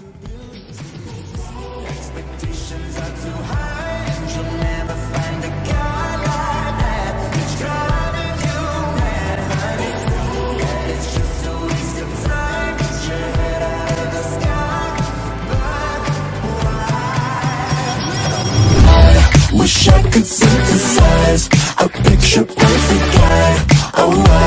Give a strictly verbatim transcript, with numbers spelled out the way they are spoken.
Expectations are too high, and you'll never find a guy like that. It's driving you mad, honey. Yeah, it's just a waste of time. Get your head out of the sky, but why? I wish I could synthesize a picture perfect guy. Oh, why?